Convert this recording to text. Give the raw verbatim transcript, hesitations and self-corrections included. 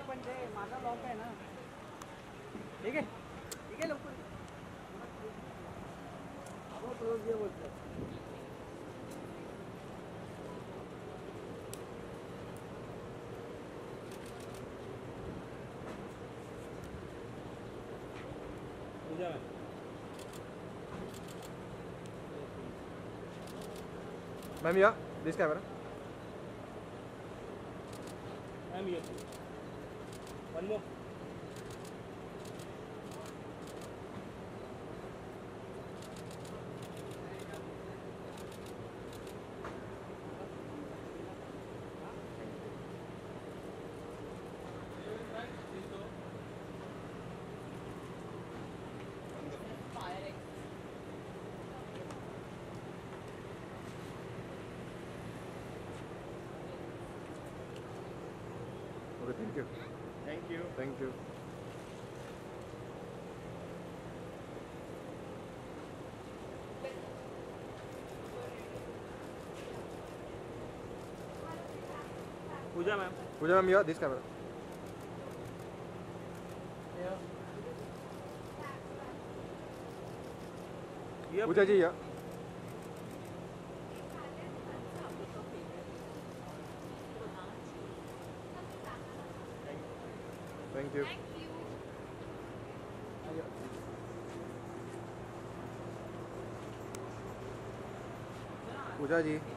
पण ते माझा लॉक आहे ना. ठीक आहे ठीक आहे लवकर आपण क्लोज दे बोलतो. Ma'am, yeah, this camera. I'm here. One more. Okay, thank you. Thank you. Thank you. Pooja ma'am. Pooja ma'am, yeah, this camera. Yeah, Pooja ji, yeah. Thank you. Pooja ji.